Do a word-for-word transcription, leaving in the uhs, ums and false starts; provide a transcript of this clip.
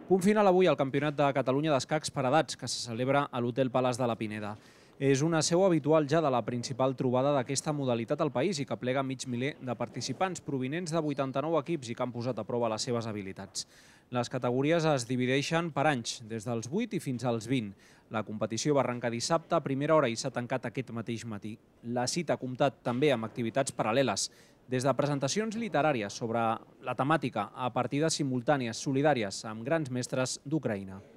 Punt final avui al Campionat de Catalunya d'Escacs per edats, que se celebra a l'Hotel Palaç de la Pineda. És una seu habitual ja de la principal trobada d'aquesta modalitat al país i que plega mig miler de participants provinents de vuitanta-nou equips i que han posat a prova les seves habilitats. Les categories es divideixen per anys, des dels vuit i fins als vint. La competició va arrencar dissabte a primera hora i s'ha tancat aquest mateix matí. La cita ha comptat també amb activitats paral·leles, des de presentacions literàries sobre la temàtica a partides simultànies solidàries amb grans mestres d'Ucraïna.